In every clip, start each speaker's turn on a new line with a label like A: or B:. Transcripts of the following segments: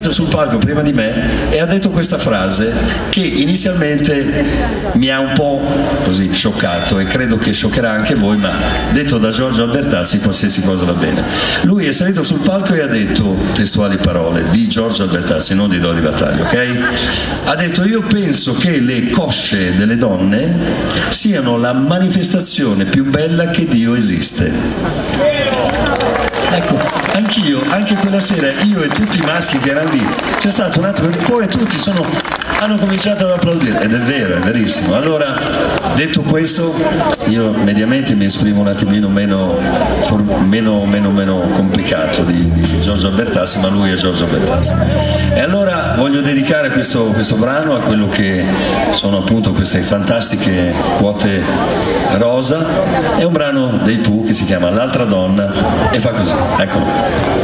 A: salito sul palco prima di me e ha detto questa frase che inizialmente mi ha un po' così scioccato, e credo che scioccherà anche voi, ma detto da Giorgio Albertazzi qualsiasi cosa va bene. Lui è salito sul palco e ha detto, testuali parole di Giorgio Albertazzi, non di Dodi Battaglia, ok? Ha detto: io penso che le cosce delle donne siano la manifestazione più bella che Dio esiste. Ecco, anch'io, anche quella sera, io e tutti i maschi che erano lì, c'è stato un attimo, poi tutti hanno cominciato ad applaudire, ed è vero, è verissimo. Allora, detto questo, io mediamente mi esprimo un attimino meno complicato di Giorgio Albertazzi, ma lui è Giorgio Albertazzi. E allora voglio dedicare questo brano a quello che sono appunto queste fantastiche quote rosa. È un brano dei Pooh che si chiama L'altra donna e fa così, eccolo.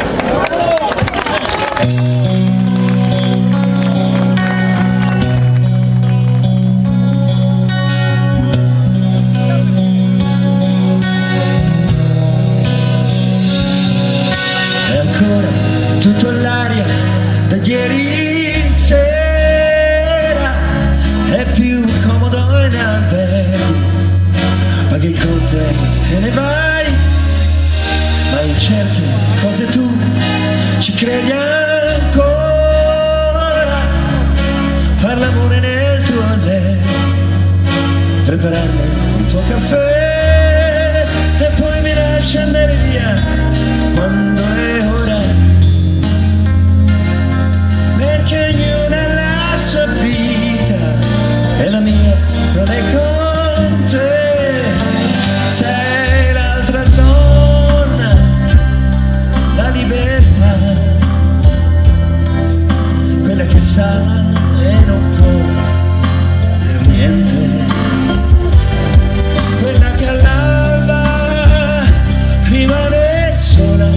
B: Tutto l'aria da ieri sera è più comodo in albergo, paghi il conto e te ne vai, ma in certe cose tu ci credi ancora. Far l'amore nel tuo letto, prepararmi il tuo caffè e poi mi lasci andare via quando è ora. Perché ognuna ha la sua vita e la mia non è con te. Sei l'altra donna, la libertà, quella che sa e non può per niente, quella che all'alba rimane sola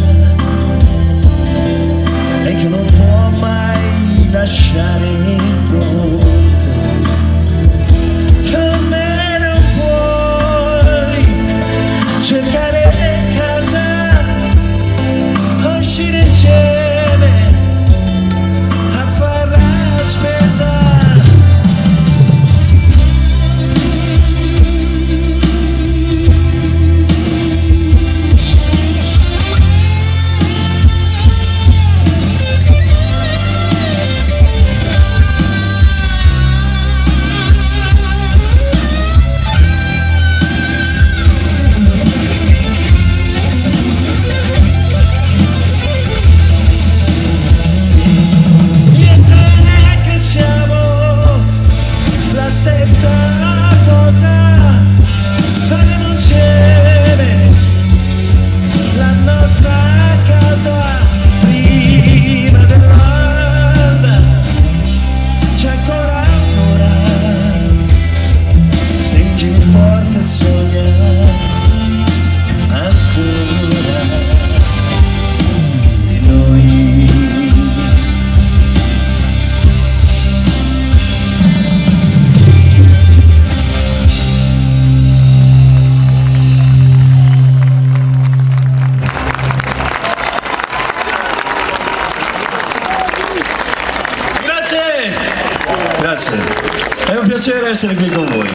B: e che non può mai lasciare impronte. Con me non puoi cercare casa, uscire insieme a far la spesa.
A: Grazie, è un piacere essere qui con voi.